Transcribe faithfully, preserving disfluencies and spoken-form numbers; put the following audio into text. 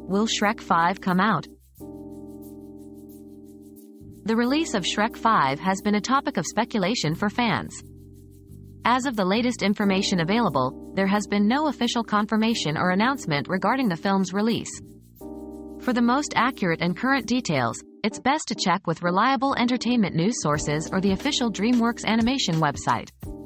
Will Shrek five come out? The release of Shrek five has been a topic of speculation for fans. As of the latest information available, there has been no official confirmation or announcement regarding the film's release. For the most accurate and current details, it's best to check with reliable entertainment news sources or the official DreamWorks Animation website.